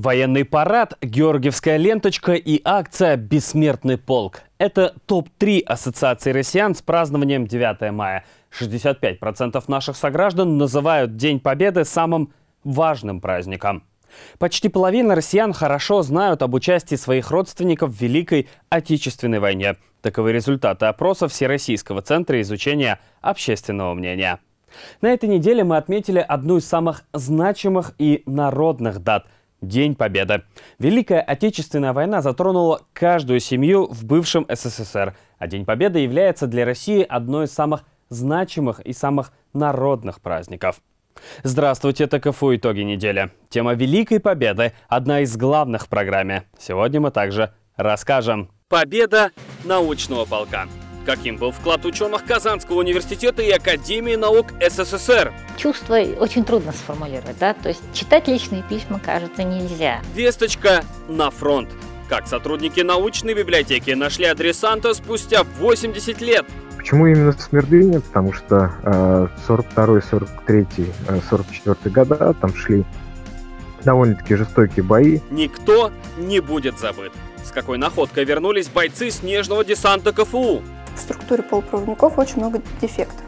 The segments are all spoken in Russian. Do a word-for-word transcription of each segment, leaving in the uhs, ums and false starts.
Военный парад, Георгиевская ленточка и акция «Бессмертный полк». Это топ три ассоциации россиян с празднованием девятого мая. шестьдесят пять процентов наших сограждан называют День Победы самым важным праздником. Почти половина россиян хорошо знают об участии своих родственников в Великой Отечественной войне. Таковы результаты опроса Всероссийского центра изучения общественного мнения. На этой неделе мы отметили одну из самых значимых и народных дат – День Победы. Великая Отечественная война затронула каждую семью в бывшем СССР, а День Победы является для России одной из самых значимых и самых народных праздников. Здравствуйте, это КФУ «Итоги недели». Тема Великой Победы – одна из главных в программе. Сегодня мы также расскажем. Победа научного полка. Каким был вклад ученых Казанского университета и Академии наук СССР? Чувство очень трудно сформулировать, да? То есть читать личные письма, кажется, нельзя. Весточка на фронт. Как сотрудники научной библиотеки нашли адресанта спустя восемьдесят лет. Почему именно Смердыня? Потому что э, сорок второй, сорок третий, сорок четвёртый года там шли довольно-таки жестокие бои. Никто не будет забыт. С какой находкой вернулись бойцы снежного десанта КФУ? В структуре полупроводников очень много дефектов.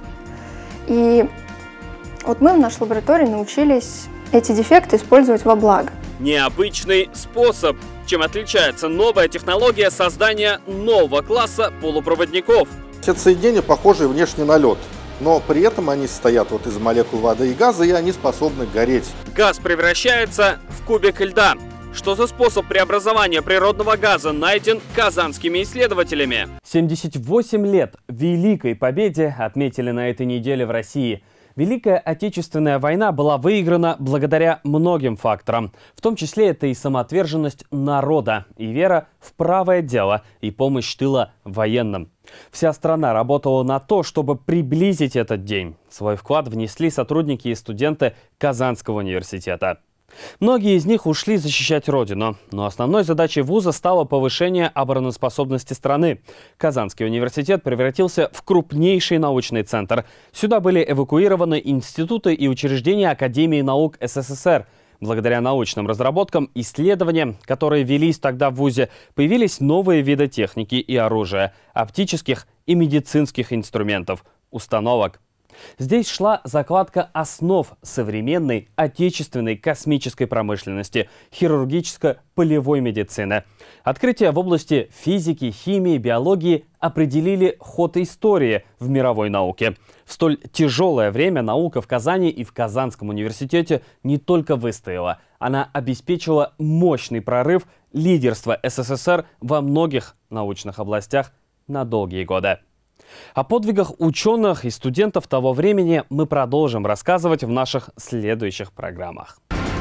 И вот мы в нашей лаборатории научились эти дефекты использовать во благо. Необычный способ. Чем отличается новая технология создания нового класса полупроводников? Эти соединения похожи внешне на лед, но при этом они состоят вот из молекул воды и газа, и они способны гореть. Газ превращается в кубик льда. Что за способ преобразования природного газа найден казанскими исследователями? семьдесят восемь лет Великой Победе отметили на этой неделе в России. Великая Отечественная война была выиграна благодаря многим факторам. В том числе это и самоотверженность народа, и вера в правое дело, и помощь тыла военным. Вся страна работала на то, чтобы приблизить этот день. Свой вклад внесли сотрудники и студенты Казанского университета. Многие из них ушли защищать родину, но основной задачей вуза стало повышение обороноспособности страны. Казанский университет превратился в крупнейший научный центр. Сюда были эвакуированы институты и учреждения Академии наук СССР. Благодаря научным разработкам, исследованиям, которые велись тогда в вузе, появились новые виды техники и оружия, оптических и медицинских инструментов, установок. Здесь шла закладка основ современной отечественной космической промышленности, хирургическо-полевой медицины. Открытия в области физики, химии, биологии определили ход истории в мировой науке. В столь тяжелое время наука в Казани и в Казанском университете не только выстояла, она обеспечила мощный прорыв лидерства СССР во многих научных областях на долгие годы. О подвигах ученых и студентов того времени мы продолжим рассказывать в наших следующих программах.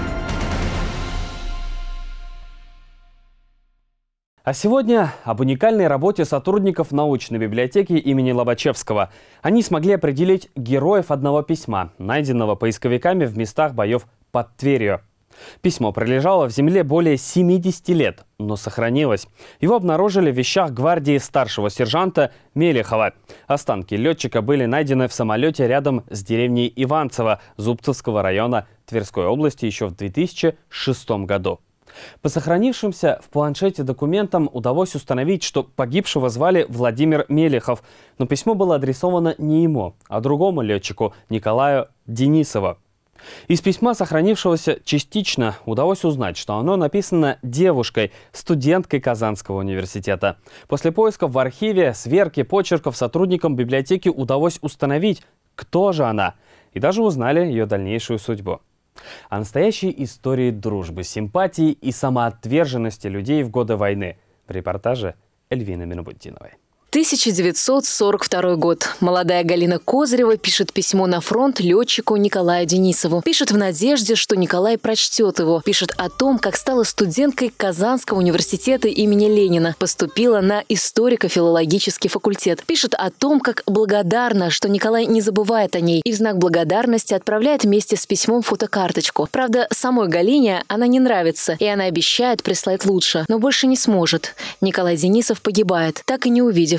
А сегодня об уникальной работе сотрудников научной библиотеки имени Лобачевского. Они смогли определить героев одного письма, найденного поисковиками в местах боев под Тверью. Письмо пролежало в земле более семидесяти лет, но сохранилось. Его обнаружили в вещах гвардии старшего сержанта Мелехова. Останки летчика были найдены в самолете рядом с деревней Иванцево Зубцевского района Тверской области еще в две тысячи шестом году. По сохранившимся в планшете документам удалось установить, что погибшего звали Владимир Мелехов, но письмо было адресовано не ему, а другому летчику Николаю Денисову. Из письма, сохранившегося частично, удалось узнать, что оно написано девушкой, студенткой Казанского университета. После поисков в архиве, сверки почерков сотрудникам библиотеки удалось установить, кто же она, и даже узнали ее дальнейшую судьбу. О настоящей истории дружбы, симпатии и самоотверженности людей в годы войны в репортаже Эльвины Минобуддиновой. тысяча девятьсот сорок второй год. Молодая Галина Козырева пишет письмо на фронт летчику Николаю Денисову. Пишет в надежде, что Николай прочтет его. Пишет о том, как стала студенткой Казанского университета имени Ленина. Поступила на историко-филологический факультет. Пишет о том, как благодарна, что Николай не забывает о ней. И в знак благодарности отправляет вместе с письмом фотокарточку. Правда, самой Галине она не нравится. И она обещает прислать лучше. Но больше не сможет. Николай Денисов погибает, так и не увидев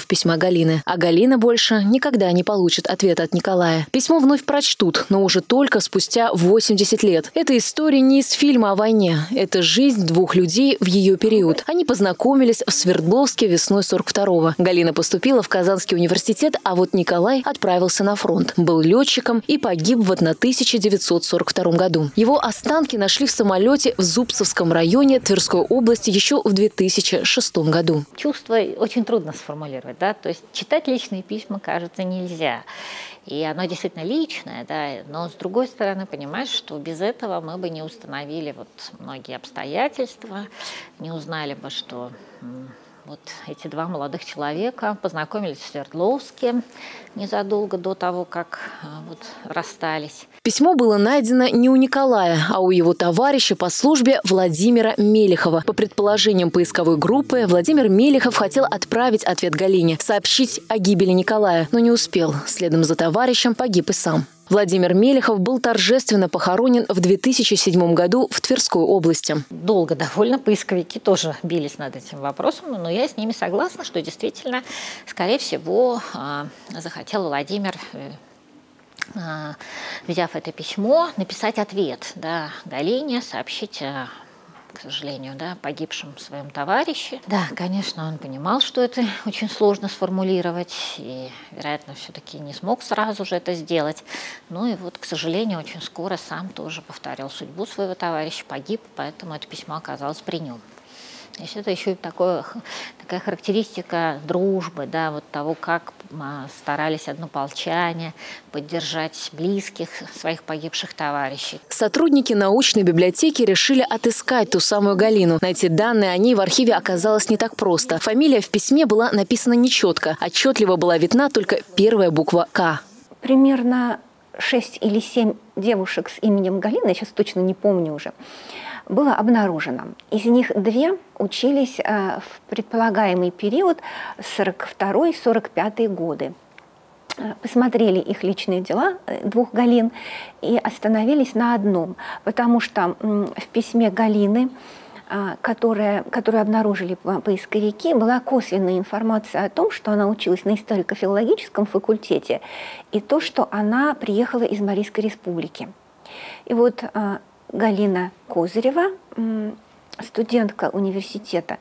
авторов письма Галины. А Галина больше никогда не получит ответа от Николая. Письмо вновь прочтут, но уже только спустя восемьдесят лет. Эта история не из фильма о войне. Это жизнь двух людей в ее период. Они познакомились в Свердловске весной сорок второго. Галина поступила в Казанский университет, а вот Николай отправился на фронт. Был летчиком и погиб в тысяча девятьсот сорок втором году. Его останки нашли в самолете в Зубцевском районе Тверской области еще в две тысячи шестом году. Чувство очень трудно сформулировать, да, то есть читать личные письма, кажется, нельзя. И оно действительно личное, да, но с другой стороны, понимаешь, что без этого мы бы не установили вот многие обстоятельства, не узнали бы, что вот эти два молодых человека познакомились в Свердловске незадолго до того, как вот расстались. Письмо было найдено не у Николая, а у его товарища по службе Владимира Мелехова. По предположениям поисковой группы, Владимир Мелехов хотел отправить ответ Галине, сообщить о гибели Николая, но не успел. Следом за товарищем погиб и сам. Владимир Мелехов был торжественно похоронен в две тысячи седьмом году в Тверской области. Долго довольно поисковики тоже бились над этим вопросом, но я с ними согласна, что действительно, скорее всего, захотел Владимир, взяв это письмо, написать ответ, да, Галине, сообщить, к сожалению, да, погибшем своем товарище. Да, конечно, он понимал, что это очень сложно сформулировать, и, вероятно, все-таки не смог сразу же это сделать. Ну и вот, к сожалению, очень скоро сам тоже повторил судьбу своего товарища, погиб, поэтому это письмо оказалось при нем. То есть это еще и такое, такая характеристика дружбы, да, вот того, как старались однополчане поддержать близких своих погибших товарищей. Сотрудники научной библиотеки решили отыскать ту самую Галину. Найти данные о ней в архиве оказалось не так просто. Фамилия в письме была написана нечетко. Отчетливо была видна только первая буква «К». Примерно шесть или семь девушек с именем Галина, я сейчас точно не помню уже, было обнаружено. Из них две учились в предполагаемый период сорок второй — сорок пятый годы. Посмотрели их личные дела, двух Галин, и остановились на одном, потому что в письме Галины, которое, которое обнаружили поисковики, была косвенная информация о том, что она училась на историко-филологическом факультете, и то, что она приехала из Марийской республики. И вот Галина Козырева, студентка университета,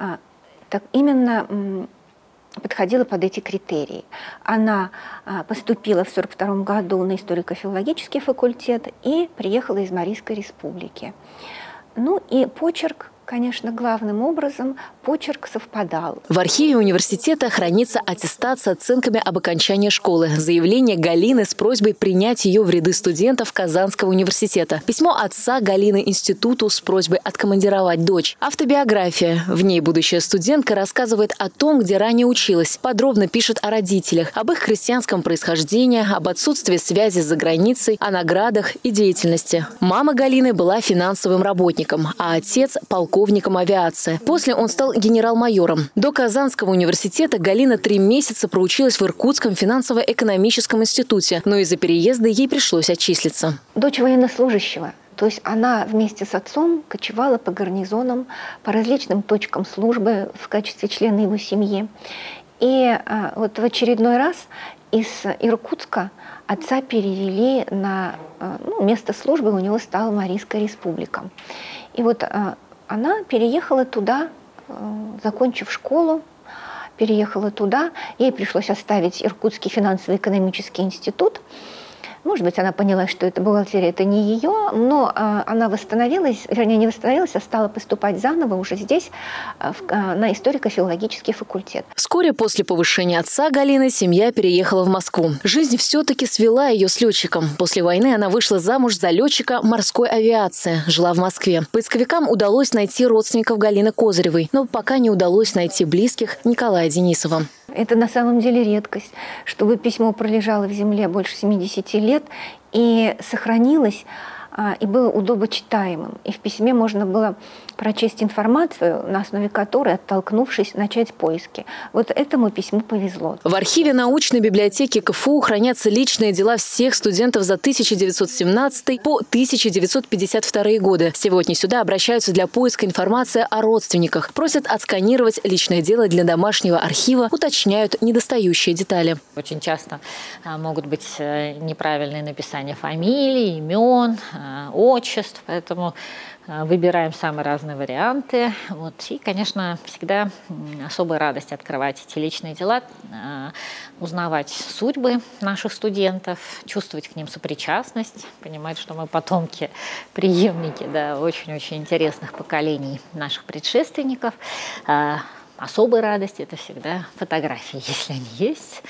так именно подходила под эти критерии. Она поступила в сорок втором году на историко-филологический факультет и приехала из Марийской республики. Ну и почерк, конечно, главным образом почерк совпадал. В архиве университета хранится аттестат с оценками об окончании школы, заявление Галины с просьбой принять ее в ряды студентов Казанского университета, письмо отца Галины институту с просьбой откомандировать дочь, автобиография. В ней будущая студентка рассказывает о том, где ранее училась, подробно пишет о родителях, об их крестьянском происхождении, об отсутствии связи с заграницей, о наградах и деятельности. Мама Галины была финансовым работником, а отец – полковником авиации. После он стал генерал-майором. До Казанского университета Галина три месяца проучилась в Иркутском финансово-экономическом институте, но из-за переезда ей пришлось отчислиться. Дочь военнослужащего. То есть она вместе с отцом кочевала по гарнизонам, по различным точкам службы в качестве члена его семьи. И а, вот в очередной раз из Иркутска отца перевели на а, ну, место службы, у него стала Марийская республика. И вот а, она переехала туда, а, закончив школу, переехала туда. Ей пришлось оставить Иркутский финансово-экономический институт. Может быть, она поняла, что эта бухгалтерия – это не ее, но а, она восстановилась, вернее, не восстановилась, а стала поступать заново уже здесь, а, в, а, на историко-филологический факультет. Вскоре после повышения отца Галины семья переехала в Москву. Жизнь все-таки свела ее с летчиком. После войны она вышла замуж за летчика морской авиации, жила в Москве. Поисковикам удалось найти родственников Галины Козыревой, но пока не удалось найти близких Николая Денисова. Это на самом деле редкость, чтобы письмо пролежало в земле больше семидесяти лет и сохранилось, и было удобочитаемым. И в письме можно было прочесть информацию, на основе которой, оттолкнувшись, начать поиски. Вот этому письму повезло. В архиве научной библиотеки КФУ хранятся личные дела всех студентов за тысяча девятьсот семнадцатый по тысяча девятьсот пятьдесят вторые годы. Сегодня сюда обращаются для поиска информации о родственниках. Просят отсканировать личное дело для домашнего архива, уточняют недостающие детали. Очень часто могут быть неправильные написания фамилий, имен, отчеств, поэтому выбираем самые разные варианты. Вот. И, конечно, всегда особая радость открывать эти личные дела, узнавать судьбы наших студентов, чувствовать к ним сопричастность, понимать, что мы потомки, преемники, да, очень-очень интересных поколений наших предшественников. Особой радость – это всегда фотографии, если они есть.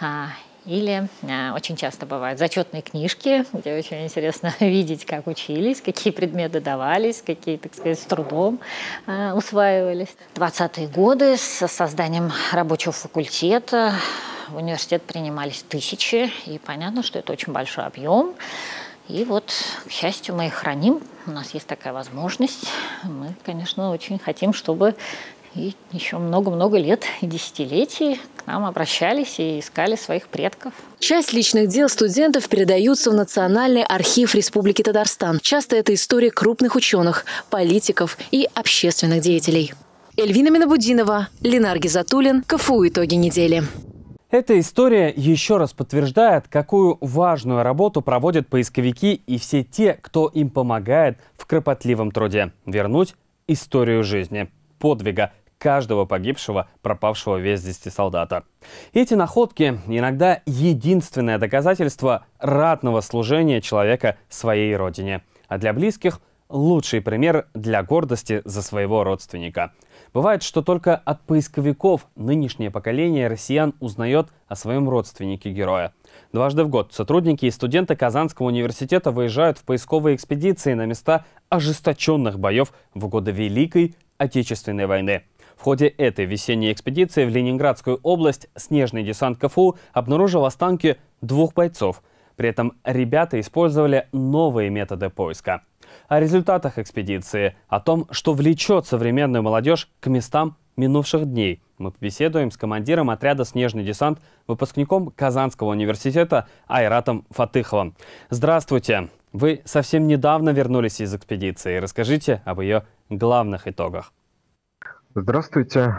Или э, очень часто бывают зачетные книжки, где очень интересно видеть, как учились, какие предметы давались, какие, так сказать, с трудом э, усваивались. двадцатые годы с созданием рабочего факультета в университет принимались тысячи, и понятно, что это очень большой объем. И вот, к счастью, мы их храним, у нас есть такая возможность. Мы, конечно, очень хотим, чтобы и еще много-много лет и десятилетий к нам обращались и искали своих предков. Часть личных дел студентов передаются в Национальный архив Республики Татарстан. Часто это история крупных ученых, политиков и общественных деятелей. Эльвина Минабудинова, Ленар Гизатуллин, КФУ «Итоги недели». Эта история еще раз подтверждает, какую важную работу проводят поисковики и все те, кто им помогает в кропотливом труде вернуть историю жизни, подвига каждого погибшего, пропавшего без вести солдата. Эти находки иногда единственное доказательство ратного служения человека своей родине, а для близких – лучший пример для гордости за своего родственника. Бывает, что только от поисковиков нынешнее поколение россиян узнает о своем родственнике героя. Дважды в год сотрудники и студенты Казанского университета выезжают в поисковые экспедиции на места ожесточенных боев в годы Великой Отечественной войны. В ходе этой весенней экспедиции в Ленинградскую область снежный десант КФУ обнаружил останки двух бойцов. При этом ребята использовали новые методы поиска. О результатах экспедиции, о том, что влечет современную молодежь к местам минувших дней, мы побеседуем с командиром отряда «Снежный десант», выпускником Казанского университета Айратом Фатыховым. Здравствуйте! Вы совсем недавно вернулись из экспедиции. Расскажите об ее главных итогах. Здравствуйте.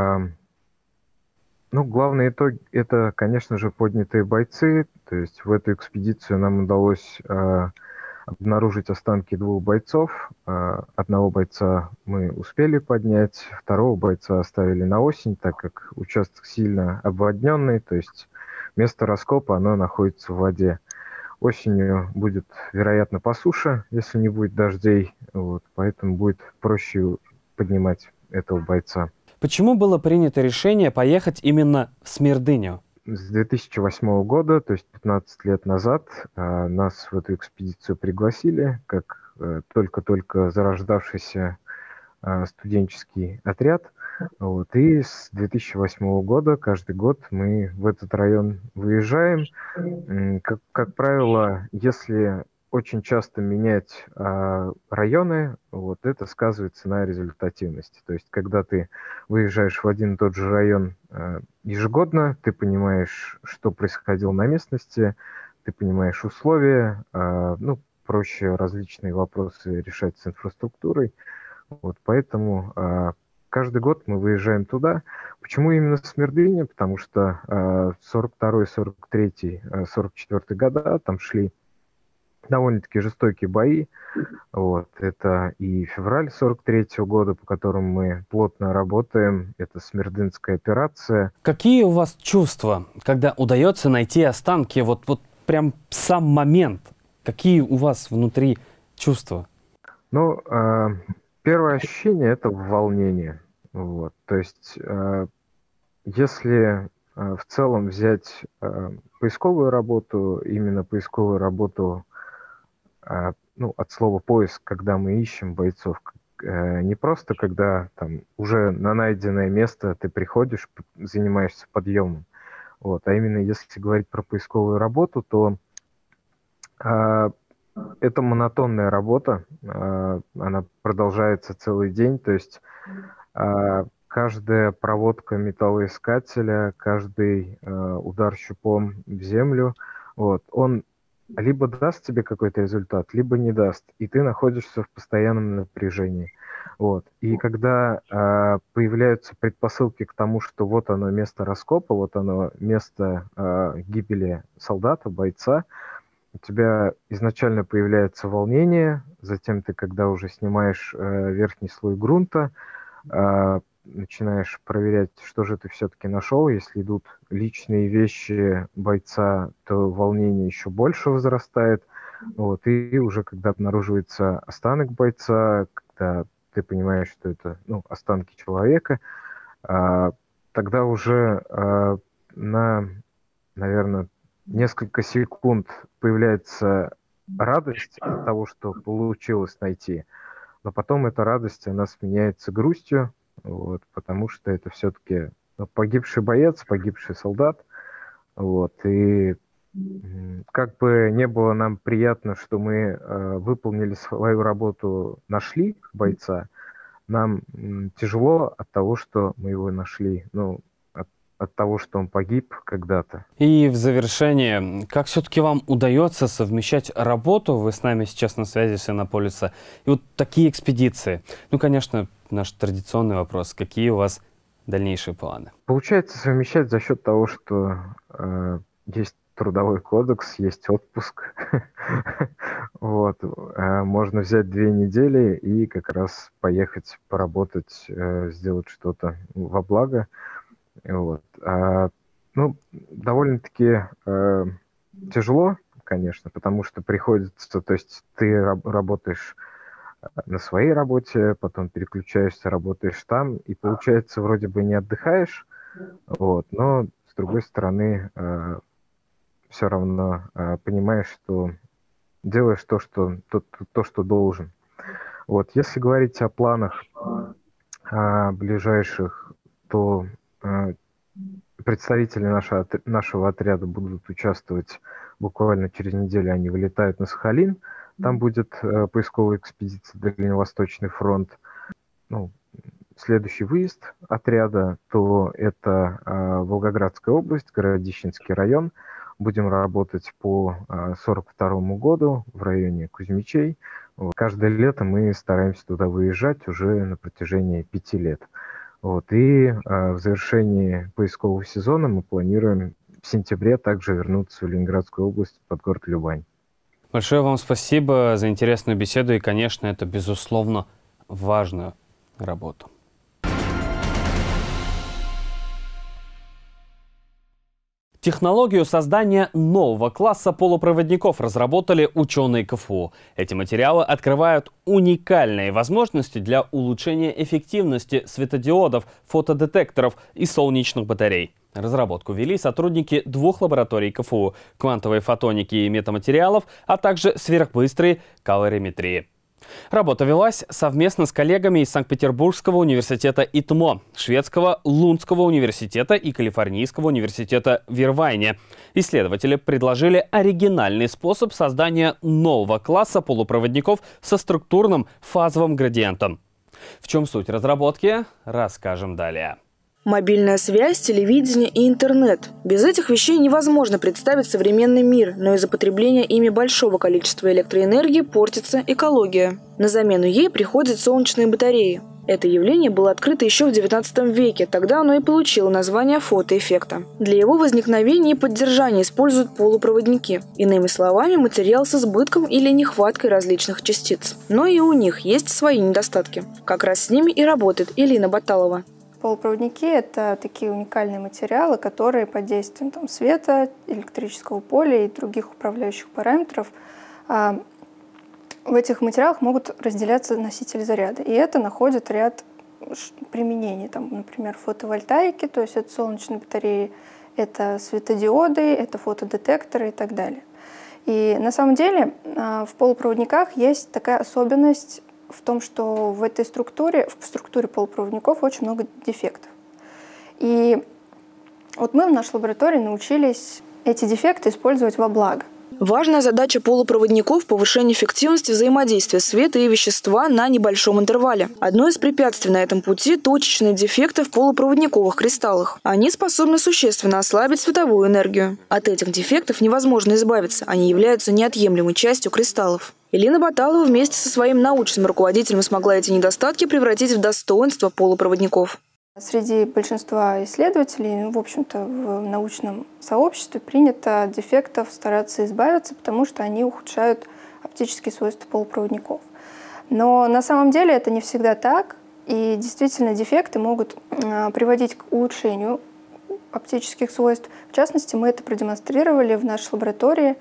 Ну, главный итог – это, конечно же, поднятые бойцы. То есть в эту экспедицию нам удалось обнаружить останки двух бойцов. Одного бойца мы успели поднять, второго бойца оставили на осень, так как участок сильно обводненный, то есть место раскопа оно находится в воде. Осенью будет, вероятно, по суше, если не будет дождей, вот, поэтому будет проще поднимать этого бойца. Почему было принято решение поехать именно в Смердыню? С две тысячи восьмого года, то есть пятнадцать лет назад, нас в эту экспедицию пригласили, как только-только зарождавшийся студенческий отряд. Вот. И с две тысячи восьмого года каждый год мы в этот район выезжаем. Как, как правило, если очень часто менять а, районы, вот это сказывается на результативности. То есть, когда ты выезжаешь в один и тот же район а, ежегодно, ты понимаешь, что происходило на местности, ты понимаешь условия, а, ну, проще различные вопросы решать с инфраструктурой. Вот, поэтому а, каждый год мы выезжаем туда. Почему именно Смердыня? Потому что а, сорок второй, сорок третий, сорок четвёртый года там шли довольно-таки жестокие бои. Вот. Это и февраль сорок третьего года, по которому мы плотно работаем. Это Смердынская операция. Какие у вас чувства, когда удается найти останки? Вот, вот прям сам момент. Какие у вас внутри чувства? Ну, э, первое ощущение – это волнение. Вот. То есть, э, если э, в целом взять э, поисковую работу, именно поисковую работу, ну, от слова поиск, когда мы ищем бойцов, не просто когда там уже на найденное место ты приходишь, занимаешься подъемом, вот, а именно если говорить про поисковую работу, то а, это монотонная работа, она продолжается целый день, то есть каждая проводка металлоискателя, каждый удар щупом в землю, вот, он либо даст тебе какой-то результат, либо не даст, и ты находишься в постоянном напряжении. Вот. И когда э, появляются предпосылки к тому, что вот оно место раскопа, вот оно место э, гибели солдата, бойца, у тебя изначально появляется волнение, затем ты, когда уже снимаешь э, верхний слой грунта, э, начинаешь проверять, что же ты все-таки нашел. Если идут личные вещи бойца, то волнение еще больше возрастает. Вот. И уже когда обнаруживается останок бойца, когда ты понимаешь, что это ну, останки человека, а, тогда уже а, на, наверное, несколько секунд появляется радость от того, что получилось найти, но потом эта радость, она сменяется грустью, вот, потому что это все-таки ну, погибший боец, погибший солдат, вот, и как бы не было нам приятно, что мы э, выполнили свою работу, нашли бойца, нам м, тяжело от того, что мы его нашли, ну, от, от того, что он погиб когда-то. И в завершение, как все-таки вам удается совмещать работу, вы с нами сейчас на связи с Иннополиса, и вот такие экспедиции? Ну, конечно, наш традиционный вопрос, какие у вас дальнейшие планы? Получается совмещать за счет того, что э, есть трудовой кодекс, есть отпуск. Вот. Можно взять две недели и как раз поехать поработать, сделать что-то во благо. Вот. Ну, довольно-таки тяжело, конечно, потому что приходится, то есть ты работаешь на своей работе, потом переключаешься, работаешь там, и получается, вроде бы не отдыхаешь, вот, но с другой стороны, все равно э, понимаешь, что делаешь то, что, то, то, что должен. Вот. Если говорить о планах э, ближайших, то э, представители нашего, нашего отряда будут участвовать буквально через неделю, они вылетают на Сахалин, там будет э, поисковая экспедиция Дальневосточный фронт. Ну, следующий выезд отряда, то это э, Волгоградская область, Городищенский район. Будем работать по сорок второму году в районе Кузьмичей. Вот. Каждое лето мы стараемся туда выезжать уже на протяжении пяти лет. Вот. И а, в завершении поискового сезона мы планируем в сентябре также вернуться в Ленинградскую область, под город Любань. Большое вам спасибо за интересную беседу и, конечно, это, безусловно, важную работу. Технологию создания нового класса полупроводников разработали ученые ка эф у. Эти материалы открывают уникальные возможности для улучшения эффективности светодиодов, фотодетекторов и солнечных батарей. Разработку вели сотрудники двух лабораторий ка эф у – квантовой фотоники и метаматериалов, а также сверхбыстрой калориметрии. Работа велась совместно с коллегами из Санкт-Петербургского университета ИТМО, Шведского Лундского университета и Калифорнийского университета в Ирвайне. Исследователи предложили оригинальный способ создания нового класса полупроводников со структурным фазовым градиентом. В чем суть разработки, расскажем далее. Мобильная связь, телевидение и интернет. Без этих вещей невозможно представить современный мир, но из-за потребления ими большого количества электроэнергии портится экология. На замену ей приходят солнечные батареи. Это явление было открыто еще в девятнадцатом веке, тогда оно и получило название фотоэффекта. Для его возникновения и поддержания используют полупроводники. Иными словами, материал с избытком или нехваткой различных частиц. Но и у них есть свои недостатки. Как раз с ними и работает Элина Баталова. Полупроводники – это такие уникальные материалы, которые под действием там, света, электрического поля и других управляющих параметров а, в этих материалах могут разделяться носители заряда. И это находит ряд применений. Там, например, фотовольтаики, то есть это солнечные батареи, это светодиоды, это фотодетекторы и так далее. И на самом деле а, в полупроводниках есть такая особенность в том, что в этой структуре, в структуре полупроводников очень много дефектов. И вот мы в нашей лаборатории научились эти дефекты использовать во благо. Важная задача полупроводников – повышение эффективности взаимодействия света и вещества на небольшом интервале. Одно из препятствий на этом пути – точечные дефекты в полупроводниковых кристаллах. Они способны существенно ослабить световую энергию. От этих дефектов невозможно избавиться, они являются неотъемлемой частью кристаллов. Элина Баталова вместе со своим научным руководителем смогла эти недостатки превратить в достоинство полупроводников. Среди большинства исследователей, в общем-то, в научном сообществе принято от дефектов стараться избавиться, потому что они ухудшают оптические свойства полупроводников. Но на самом деле это не всегда так, и действительно дефекты могут приводить к улучшению оптических свойств. В частности, мы это продемонстрировали в нашей лаборатории.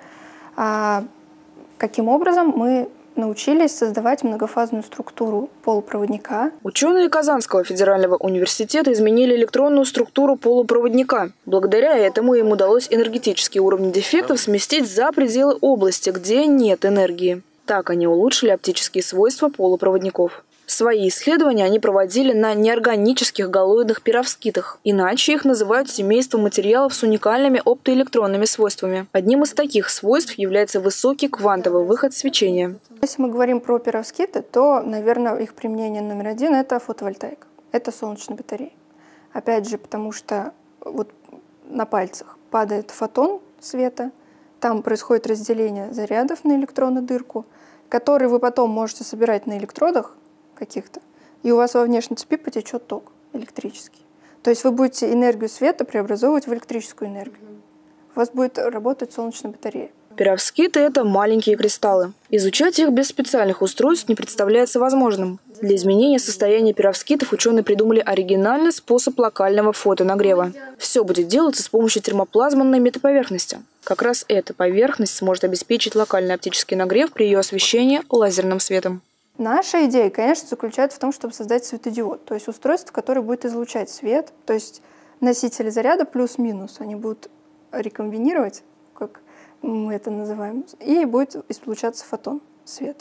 Каким образом мы научились создавать многофазную структуру полупроводника. Ученые Казанского федерального университета изменили электронную структуру полупроводника. Благодаря этому им удалось энергетические уровни дефектов сместить за пределы области, где нет энергии. Так они улучшили оптические свойства полупроводников. Свои исследования они проводили на неорганических галоидных перовскитах. Иначе их называют семейством материалов с уникальными оптоэлектронными свойствами. Одним из таких свойств является высокий квантовый выход свечения. Если мы говорим про перовскиты, то, наверное, их применение номер один – это фотовольтаика. Это солнечные батареи. Опять же, потому что вот на пальцах падает фотон света, там происходит разделение зарядов на электронную дырку, которые вы потом можете собирать на электродах каких-то, и у вас во внешней цепи потечет ток электрический. То есть вы будете энергию света преобразовывать в электрическую энергию. У вас будет работать солнечная батарея. Перовскиты – это маленькие кристаллы. Изучать их без специальных устройств не представляется возможным. Для изменения состояния перовскитов ученые придумали оригинальный способ локального фотонагрева. Все будет делаться с помощью термоплазменной метаповерхности. Как раз эта поверхность сможет обеспечить локальный оптический нагрев при ее освещении лазерным светом. Наша идея, конечно, заключается в том, чтобы создать светодиод, то есть устройство, которое будет излучать свет, то есть носители заряда плюс-минус, они будут рекомбинировать, как мы это называем, и будет излучаться фотон света.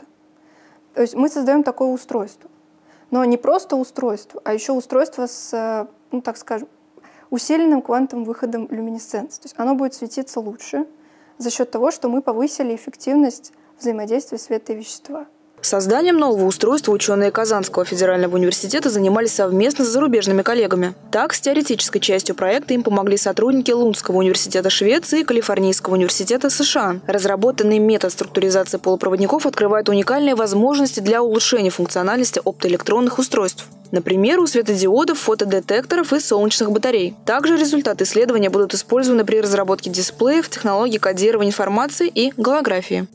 То есть мы создаем такое устройство. Но не просто устройство, а еще устройство с, ну так скажем, усиленным квантовым выходом люминесценции. То есть оно будет светиться лучше за счет того, что мы повысили эффективность взаимодействия света и вещества. Созданием нового устройства ученые Казанского федерального университета занимались совместно с зарубежными коллегами. Так, с теоретической частью проекта им помогли сотрудники Лундского университета Швеции и Калифорнийского университета США. Разработанный метод структуризации полупроводников открывает уникальные возможности для улучшения функциональности оптоэлектронных устройств. Например, у светодиодов, фотодетекторов и солнечных батарей. Также результаты исследования будут использованы при разработке дисплеев, технологий кодирования информации и голографии.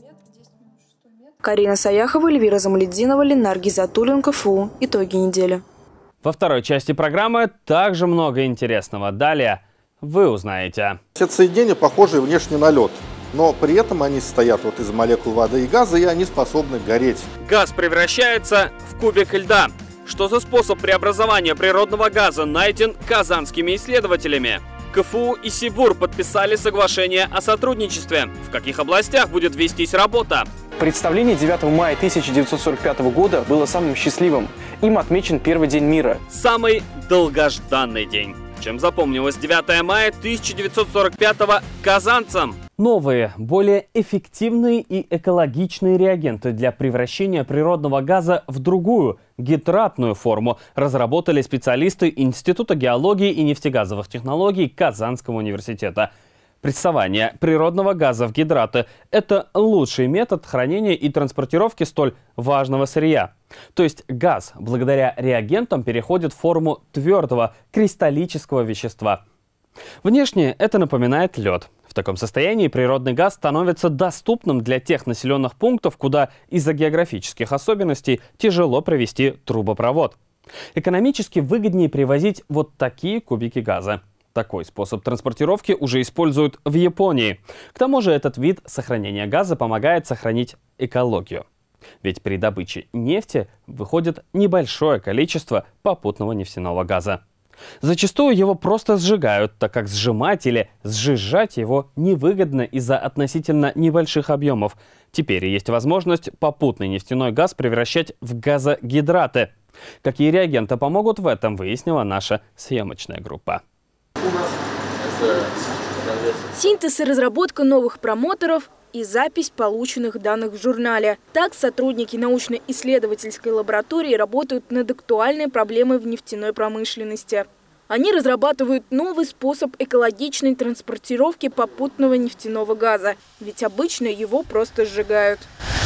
Карина Саяхова, Эльвира Замалетдинова, Ленар Гизатуллин, КФУ. Итоги недели. Во второй части программы также много интересного. Далее вы узнаете. Это соединения похожи внешне на лед, но при этом они состоят вот из молекул воды и газа, и они способны гореть. Газ превращается в кубик льда. Что за способ преобразования природного газа найден казанскими исследователями? КФУ и Сибур подписали соглашение о сотрудничестве. В каких областях будет вестись работа? Представление девятого мая тысяча девятьсот сорок пятого года было самым счастливым. Им отмечен первый день мира. Самый долгожданный день. Чем запомнилось девятое мая тысяча девятьсот сорок пятого казанцам? Новые, более эффективные и экологичные реагенты для превращения природного газа в другую, гидратную форму разработали специалисты Института геологии и нефтегазовых технологий Казанского университета. Прессование природного газа в гидраты – это лучший метод хранения и транспортировки столь важного сырья. То есть газ, благодаря реагентам, переходит в форму твердого кристаллического вещества. Внешне это напоминает лед. В таком состоянии природный газ становится доступным для тех населенных пунктов, куда из-за географических особенностей тяжело провести трубопровод. Экономически выгоднее привозить вот такие кубики газа. Такой способ транспортировки уже используют в Японии. К тому же этот вид сохранения газа помогает сохранить экологию. Ведь при добыче нефти выходит небольшое количество попутного нефтяного газа. Зачастую его просто сжигают, так как сжимать или сжижать его невыгодно из-за относительно небольших объемов. Теперь есть возможность попутный нефтяной газ превращать в газогидраты. Какие реагенты помогут в этом, выяснила наша съемочная группа. Синтез и разработка новых промоторов, и запись полученных данных в журнале. Так, сотрудники научно-исследовательской лаборатории работают над актуальной проблемой в нефтяной промышленности. Они разрабатывают новый способ экологичной транспортировки попутного нефтяного газа, ведь обычно его просто сжигают.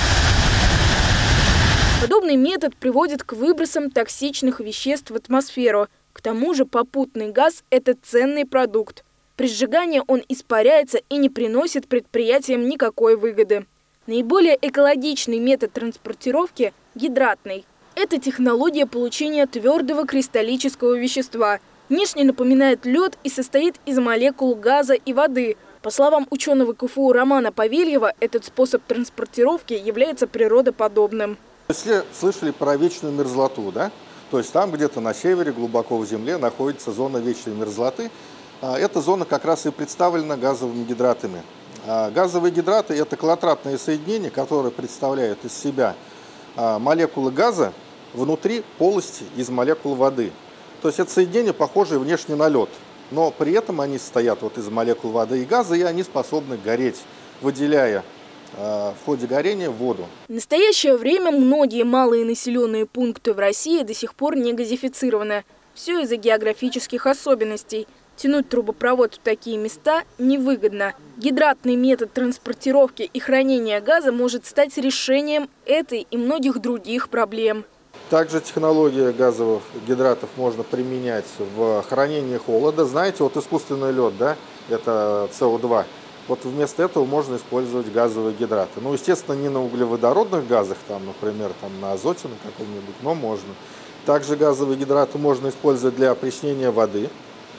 Подобный метод приводит к выбросам токсичных веществ в атмосферу. К тому же попутный газ – это ценный продукт. При сжигании он испаряется и не приносит предприятиям никакой выгоды. Наиболее экологичный метод транспортировки – гидратный. Это технология получения твердого кристаллического вещества. Внешне напоминает лед и состоит из молекул газа и воды. По словам ученого КФУ Романа Павельева, этот способ транспортировки является природоподобным. Если слышали про вечную мерзлоту, да? То есть там где-то на севере, глубоко в земле, находится зона вечной мерзлоты. Эта зона как раз и представлена газовыми гидратами. Газовые гидраты – это коллатратные соединения, которые представляют из себя молекулы газа внутри полости из молекул воды. То есть это соединения, похожие внешне на лед, но при этом они состоят вот из молекул воды и газа, и они способны гореть, выделяя в ходе горения воду. В настоящее время многие малые населенные пункты в России до сих пор не газифицированы. Все из-за географических особенностей. Тянуть трубопровод в такие места невыгодно. Гидратный метод транспортировки и хранения газа может стать решением этой и многих других проблем. Также технология газовых гидратов можно применять в хранении холода. Знаете, вот искусственный лед, да, это С О два. Вот вместо этого можно использовать газовые гидраты. Ну, естественно, не на углеводородных газах, там, например, там, на азоте на каком-нибудь, но можно. Также газовые гидраты можно использовать для опреснения воды.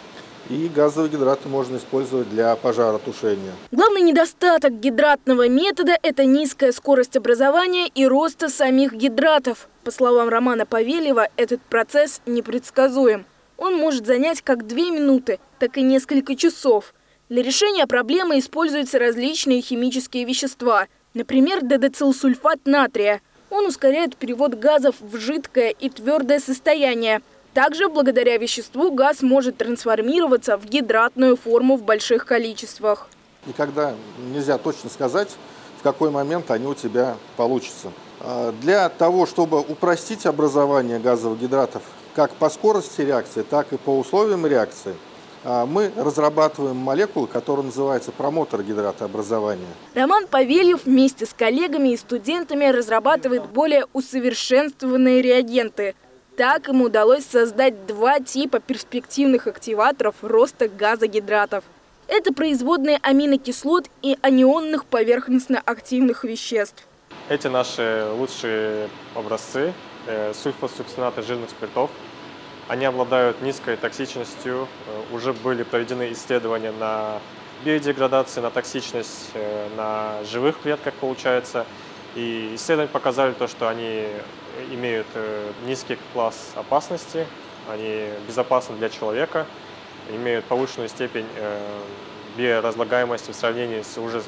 И газовые гидраты можно использовать для пожаротушения. Главный недостаток гидратного метода – это низкая скорость образования и роста самих гидратов. По словам Романа Павельева, этот процесс непредсказуем. Он может занять как две минуты, так и несколько часов. Для решения проблемы используются различные химические вещества, например, дедицилсульфат натрия. Он ускоряет перевод газов в жидкое и твердое состояние. Также, благодаря веществу, газ может трансформироваться в гидратную форму в больших количествах. Никогда нельзя точно сказать, в какой момент они у тебя получатся. Для того, чтобы упростить образование газовых гидратов как по скорости реакции, так и по условиям реакции, мы разрабатываем молекулы, которые называются промотор гидратообразования. Роман Павельев вместе с коллегами и студентами разрабатывает более усовершенствованные реагенты. Так ему удалось создать два типа перспективных активаторов роста газогидратов. Это производные аминокислот и анионных поверхностно-активных веществ. Эти наши лучшие образцы э, сульфосукцинаты жирных спиртов. Они обладают низкой токсичностью. Уже были проведены исследования на биодеградацию, на токсичность э, на живых клетках, получается. И исследования показали то, что они имеют низкий класс опасности, они безопасны для человека, имеют повышенную степень биоразлагаемости в сравнении с уже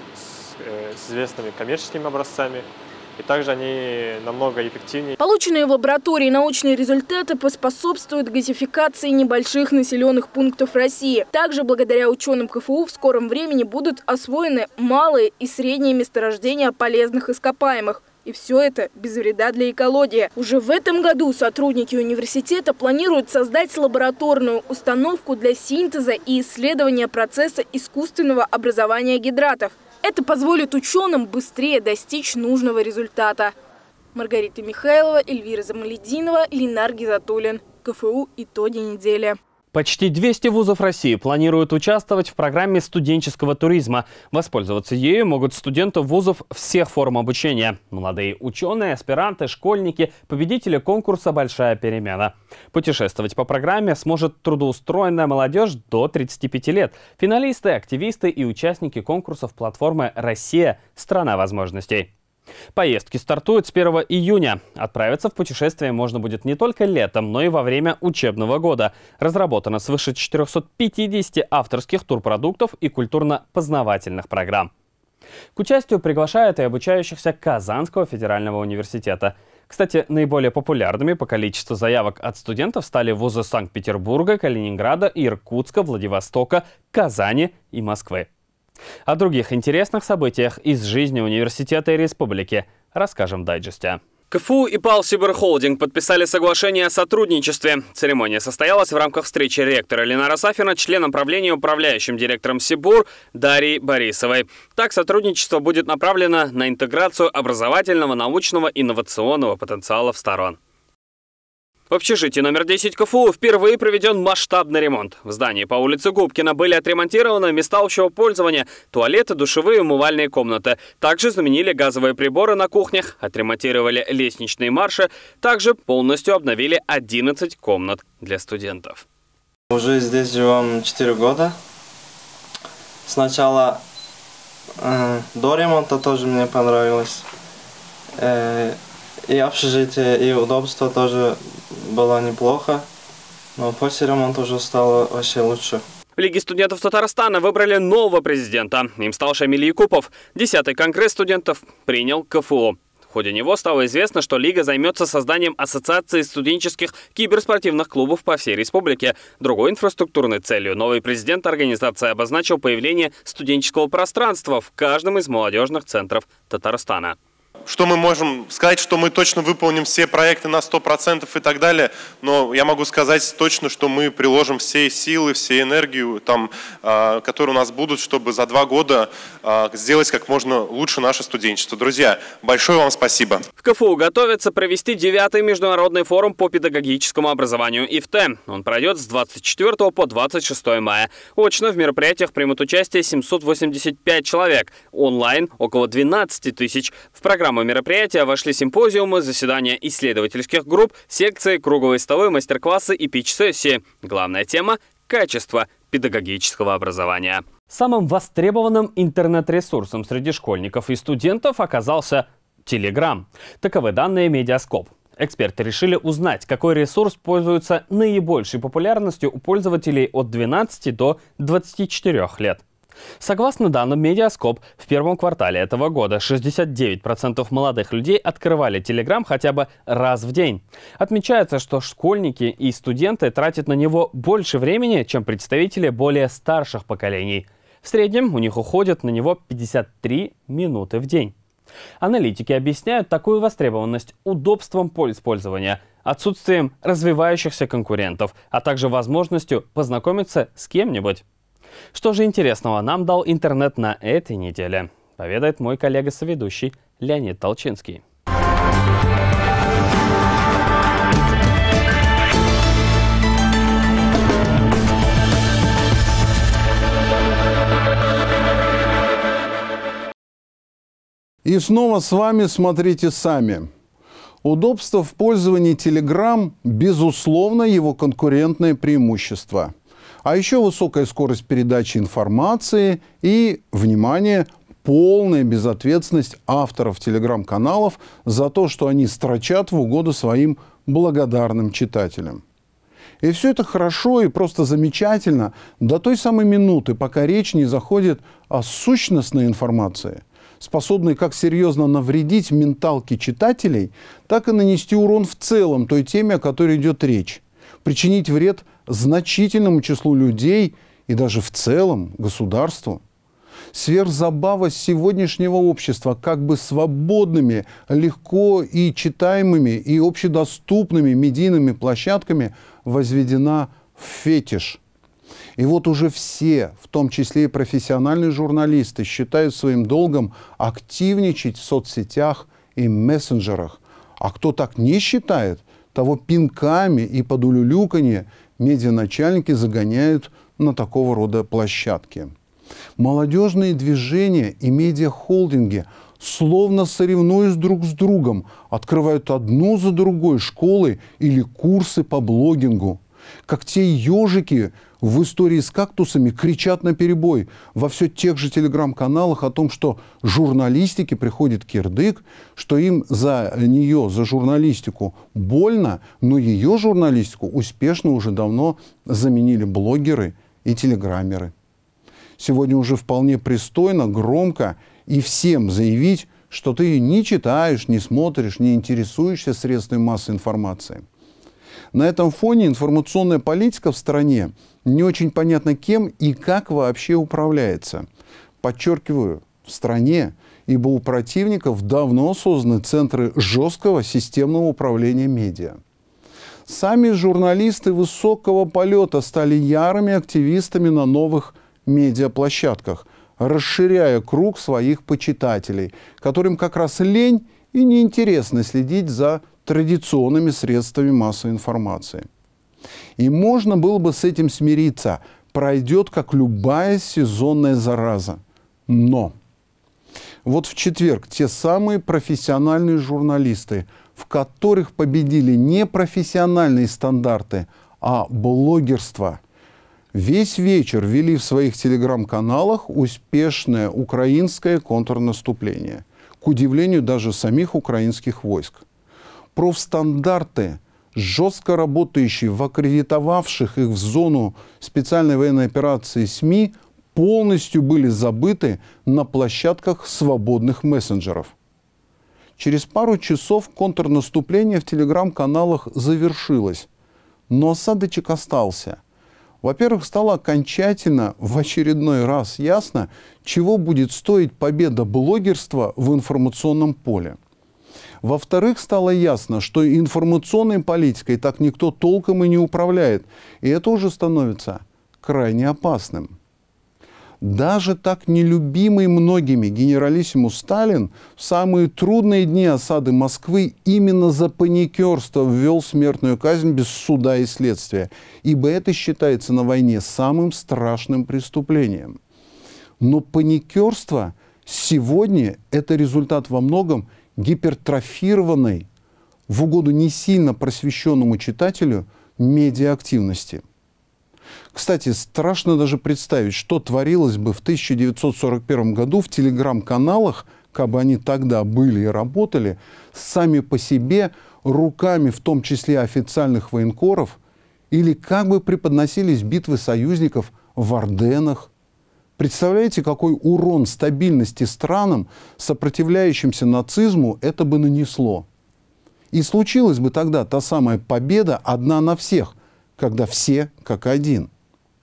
с известными коммерческими образцами. И также они намного эффективнее. Полученные в лаборатории научные результаты поспособствуют газификации небольших населенных пунктов России. Также благодаря ученым КФУ в скором времени будут освоены малые и средние месторождения полезных ископаемых. И все это без вреда для экологии. Уже в этом году сотрудники университета планируют создать лабораторную установку для синтеза и исследования процесса искусственного образования гидратов. Это позволит ученым быстрее достичь нужного результата. Маргарита Михайлова, Эльвира Замалединова, Ленар Гизатуллин. КФУ «Итоги недели». Почти двести вузов России планируют участвовать в программе студенческого туризма. Воспользоваться ею могут студенты вузов всех форм обучения. Молодые ученые, аспиранты, школьники, победители конкурса «Большая перемена». Путешествовать по программе сможет трудоустроенная молодежь до тридцати пяти лет. Финалисты, активисты и участники конкурсов платформы «Россия. Страна возможностей». Поездки стартуют с первого июня. Отправиться в путешествие можно будет не только летом, но и во время учебного года. Разработано свыше четырёхсот пятидесяти авторских турпродуктов и культурно-познавательных программ. К участию приглашают и обучающихся Казанского федерального университета. Кстати, наиболее популярными по количеству заявок от студентов стали вузы Санкт-Петербурга, Калининграда, Иркутска, Владивостока, Казани и Москвы. О других интересных событиях из жизни университета и республики расскажем в дайджесте. КФУ и ПАО «Сибирхолдинг» подписали соглашение о сотрудничестве. Церемония состоялась в рамках встречи ректора Ленара Сафина, членом правления и управляющим директором СИБУР Дарьей Борисовой. Так, сотрудничество будет направлено на интеграцию образовательного, научного и инновационного потенциалов сторон. В общежитии номер десять КФУ впервые проведен масштабный ремонт. В здании по улице Губкина были отремонтированы места общего пользования, туалеты, душевые, умывальные комнаты. Также заменили газовые приборы на кухнях, отремонтировали лестничные марши. Также полностью обновили одиннадцать комнат для студентов. Уже здесь живем четыре года. Сначала э, до ремонта тоже мне понравилось. Э, и общежитие, и удобство тоже было неплохо, но после ремонта уже стало вообще лучше. В Лиге студентов Татарстана выбрали нового президента. Им стал Шамиль Якупов. Десятый конгресс студентов принял КФУ. В ходе него стало известно, что Лига займется созданием ассоциации студенческих киберспортивных клубов по всей республике. Другой инфраструктурной целью новый президент организации обозначил появление студенческого пространства в каждом из молодежных центров Татарстана. Что мы можем сказать, что мы точно выполним все проекты на сто процентов и так далее, но я могу сказать точно, что мы приложим все силы, все энергию, там, э, которые у нас будут, чтобы за два года э, сделать как можно лучше наше студенчество. Друзья, большое вам спасибо. В КФУ готовится провести девятый международный форум по педагогическому образованию ИФТЭ. Он пройдет с двадцать четвёртого по двадцать шестое мая. Очно в мероприятиях примут участие семьсот восемьдесят пять человек, онлайн около двенадцати тысяч. В программу мероприятия вошли симпозиумы, заседания исследовательских групп, секции, круглые столы, мастер-классы и пич-сессии. Главная тема – качество педагогического образования. Самым востребованным интернет-ресурсом среди школьников и студентов оказался Telegram. Таковы данные Медиаскоп. Эксперты решили узнать, какой ресурс пользуется наибольшей популярностью у пользователей от двенадцати до двадцати четырёх лет. Согласно данным Медиаскоп, в первом квартале этого года шестьдесят девять процентов молодых людей открывали Telegram хотя бы раз в день. Отмечается, что школьники и студенты тратят на него больше времени, чем представители более старших поколений. В среднем у них уходит на него пятьдесят три минуты в день. Аналитики объясняют такую востребованность удобством пользования, отсутствием развивающихся конкурентов, а также возможностью познакомиться с кем-нибудь. Что же интересного нам дал интернет на этой неделе, поведает мой коллега-соведущий Леонид Толчинский. И снова с вами «Смотрите сами». Удобство в пользовании Telegram – безусловно его конкурентное преимущество. А еще высокая скорость передачи информации и, внимание, полная безответственность авторов телеграм-каналов за то, что они строчат в угоду своим благодарным читателям. И все это хорошо и просто замечательно до той самой минуты, пока речь не заходит о сущностной информации, способной как серьезно навредить менталке читателей, так и нанести урон в целом той теме, о которой идет речь, причинить вред значительному числу людей и даже в целом государству. Сверхзабава сегодняшнего общества как бы свободными, легко и читаемыми и общедоступными медийными площадками возведена в фетиш. И вот уже все, в том числе и профессиональные журналисты, считают своим долгом активничать в соцсетях и мессенджерах. А кто так не считает, того пинками и под улюлюканье медианачальники загоняют на такого рода площадки. Молодежные движения и медиахолдинги, словно соревнуясь друг с другом, открывают одну за другой школы или курсы по блогингу. Как те ежики в истории с кактусами кричат наперебой во все тех же телеграм-каналах о том, что журналистике приходит кирдык, что им за нее, за журналистику больно, но ее журналистику успешно уже давно заменили блогеры и телеграммеры. Сегодня уже вполне пристойно, громко и всем заявить, что ты не читаешь, не смотришь, не интересуешься средствами массовой информации. На этом фоне информационная политика в стране не очень понятно кем и как вообще управляется. Подчеркиваю, в стране, ибо у противников давно созданы центры жесткого системного управления медиа. Сами журналисты высокого полета стали ярыми активистами на новых медиаплощадках, расширяя круг своих почитателей, которым как раз лень и неинтересно следить за традиционными средствами массовой информации. И можно было бы с этим смириться, пройдет как любая сезонная зараза. Но вот в четверг те самые профессиональные журналисты, в которых победили не профессиональные стандарты, а блогерство, весь вечер вели в своих телеграм-каналах успешное украинское контрнаступление, к удивлению даже самих украинских войск. Профстандарты, жестко работающие в аккредитовавших их в зону специальной военной операции СМИ, полностью были забыты на площадках свободных мессенджеров. Через пару часов контрнаступление в телеграм-каналах завершилось, но осадочек остался. Во-первых, стало окончательно в очередной раз ясно, чего будет стоить победа блогерства в информационном поле. Во-вторых, стало ясно, что информационной политикой так никто толком и не управляет, и это уже становится крайне опасным. Даже так нелюбимый многими генералиссимус Сталин в самые трудные дни осады Москвы именно за паникерство ввел смертную казнь без суда и следствия, ибо это считается на войне самым страшным преступлением. Но паникерство сегодня – это результат во многом гипертрофированной, в угоду не сильно просвещенному читателю, медиаактивности. Кстати, страшно даже представить, что творилось бы в тысяча девятьсот сорок первом году в телеграм-каналах, как бы они тогда были и работали, сами по себе, руками в том числе официальных военкоров, или как бы преподносились битвы союзников в Арденнах. Представляете, какой урон стабильности странам, сопротивляющимся нацизму, это бы нанесло? И случилась бы тогда та самая победа одна на всех, когда все как один.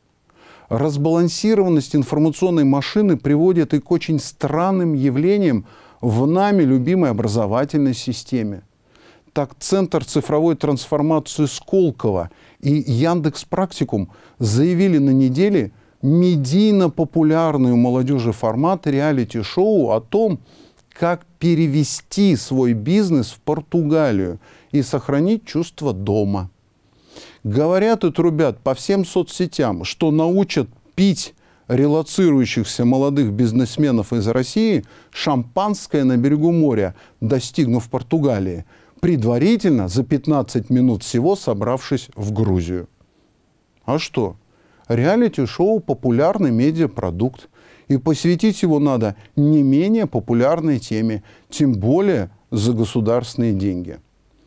Разбалансированность информационной машины приводит и к очень странным явлениям в нами любимой образовательной системе. Так, Центр цифровой трансформации Сколково и Яндекс.Практикум заявили на неделе медийно популярный у молодежи формат реалити-шоу о том, как перевести свой бизнес в Португалию и сохранить чувство дома. Говорят и трубят по всем соцсетям, что научат пить релоцирующихся молодых бизнесменов из России шампанское на берегу моря, достигнув Португалии, предварительно за пятнадцать минут всего собравшись в Грузию. А что? Реалити-шоу – популярный медиапродукт, и посвятить его надо не менее популярной теме, тем более за государственные деньги.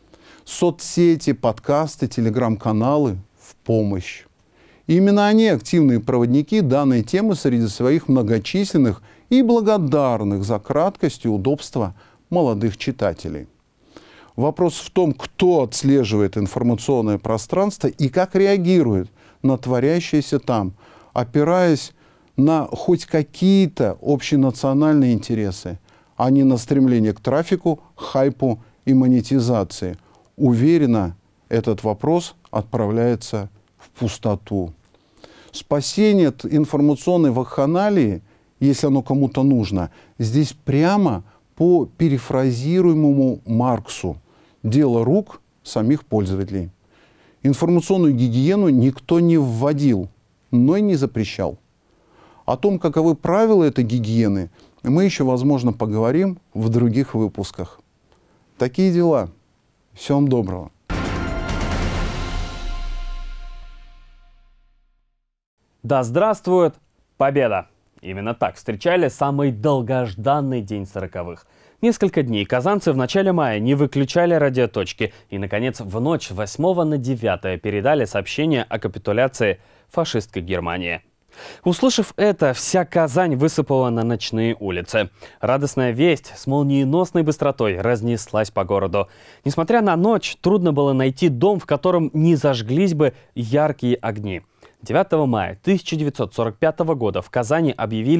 Соцсети, подкасты, телеграм-каналы в помощь. Именно они активные проводники данной темы среди своих многочисленных и благодарных за краткость и удобство молодых читателей. Вопрос в том, кто отслеживает информационное пространство и как реагирует на творящееся там, опираясь на хоть какие-то общенациональные интересы, а не на стремление к трафику, хайпу и монетизации. Уверенно, этот вопрос отправляется в пустоту. Спасение от информационной вакханалии, если оно кому-то нужно, здесь прямо по перефразируемому Марксу. Дело рук самих пользователей. Информационную гигиену никто не вводил, но и не запрещал. О том, каковы правила этой гигиены, мы еще, возможно, поговорим в других выпусках. Такие дела. Всего вам доброго. Да здравствует Победа! Именно так встречали самый долгожданный день сороковых. Несколько дней казанцы в начале мая не выключали радиоточки и, наконец, в ночь с восьмого на девятое передали сообщение о капитуляции фашистской Германии. Услышав это, вся Казань высыпала на ночные улицы. Радостная весть с молниеносной быстротой разнеслась по городу. Несмотря на ночь, трудно было найти дом, в котором не зажглись бы яркие огни. девятого мая тысяча девятьсот сорок пятого года в Казани объявили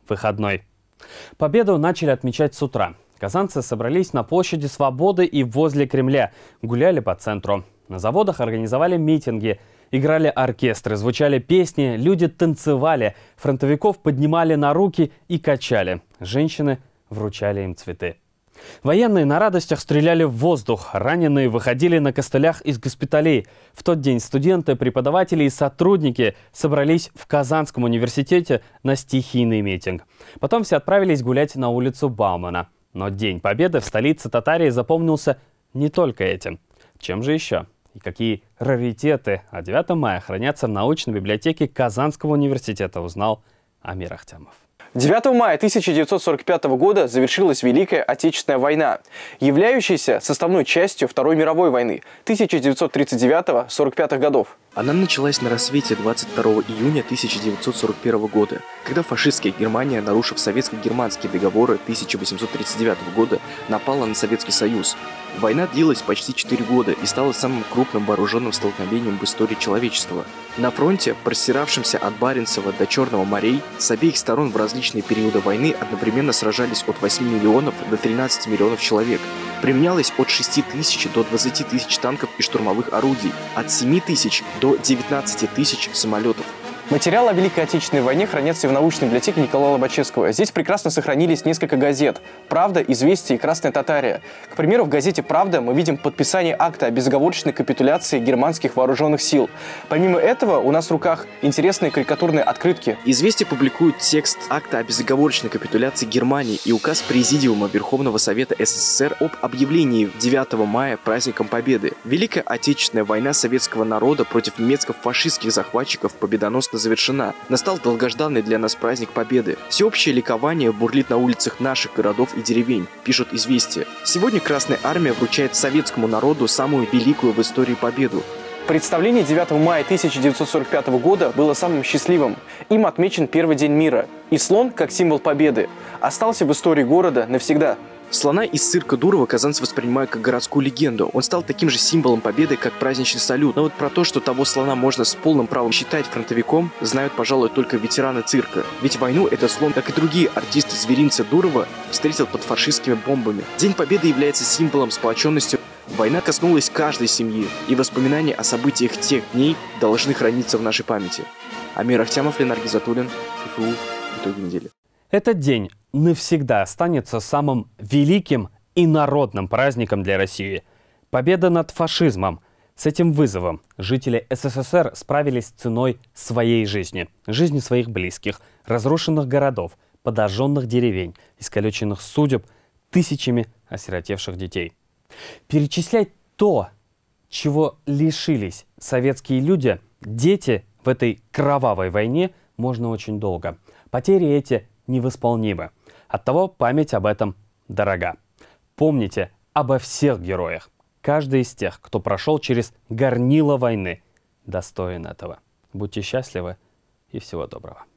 выходной. Победу начали отмечать с утра. Казанцы собрались на площади Свободы и возле Кремля, гуляли по центру. На заводах организовали митинги, играли оркестры, звучали песни, люди танцевали, фронтовиков поднимали на руки и качали. Женщины вручали им цветы. Военные на радостях стреляли в воздух, раненые выходили на костылях из госпиталей. В тот день студенты, преподаватели и сотрудники собрались в Казанском университете на стихийный митинг. Потом все отправились гулять на улицу Баумана. Но День Победы в столице Татарии запомнился не только этим. Чем же еще? И какие раритеты о девятом мая хранятся в научной библиотеке Казанского университета, узнал Амир Ахтямов. девятого мая тысяча девятьсот сорок пятого года завершилась Великая Отечественная война, являющаяся составной частью Второй мировой войны тысяча девятьсот тридцать девятого — сорок пятого годов. Она началась на рассвете двадцать второго июня тысяча девятьсот сорок первого года, когда фашистская Германия, нарушив советско-германские договоры тысяча восемьсот тридцать девятого года, напала на Советский Союз. Война длилась почти четыре года и стала самым крупным вооруженным столкновением в истории человечества. На фронте, простиравшемся от Баренцева до Черного морей, с обеих сторон в различные периоды войны одновременно сражались от восьми миллионов до тринадцати миллионов человек. Применялось от шести тысяч до двадцати тысяч танков и штурмовых орудий, от семи тысяч до девятнадцати тысяч самолетов. Материалы о Великой Отечественной войне хранятся и в научной библиотеке Николая Лобачевского. Здесь прекрасно сохранились несколько газет «Правда», «Известия» и «Красная Татария». К примеру, в газете «Правда» мы видим подписание акта о безоговорочной капитуляции германских вооруженных сил. Помимо этого, у нас в руках интересные карикатурные открытки. «Известия» публикует текст акта о безоговорочной капитуляции Германии и указ Президиума Верховного Совета СССР об объявлении девятого мая праздником Победы. Великая Отечественная война советского народа против немецко-фашистских захватчиков победоносно завершена. Настал долгожданный для нас праздник Победы. Всеобщее ликование бурлит на улицах наших городов и деревень, пишут «Известия». Сегодня Красная Армия вручает советскому народу самую великую в истории победу. Представление девятого мая тысяча девятьсот сорок пятого года было самым счастливым. Им отмечен первый день мира. И слон, как символ победы, остался в истории города навсегда. Слона из цирка Дурова казанцы воспринимают как городскую легенду. Он стал таким же символом победы, как праздничный салют. Но вот про то, что того слона можно с полным правом считать фронтовиком, знают, пожалуй, только ветераны цирка. Ведь войну этот слон, как и другие артисты зверинца Дурова, встретил под фашистскими бомбами. День Победы является символом сплоченности. Война коснулась каждой семьи, и воспоминания о событиях тех дней должны храниться в нашей памяти. Амир Ахтямов, Ленар Гизатуллин, КФУ. Итоги недели. Этот день навсегда останется самым великим и народным праздником для России. Победа над фашизмом. С этим вызовом жители СССР справились ценой своей жизни, жизни своих близких, разрушенных городов, подожженных деревень, искалеченных судеб, тысячами осиротевших детей. Перечислять то, чего лишились советские люди, дети в этой кровавой войне, можно очень долго. Потери эти невосполнимы. Оттого память об этом дорога. Помните обо всех героях. Каждый из тех, кто прошел через горнило войны, достоин этого. Будьте счастливы и всего доброго.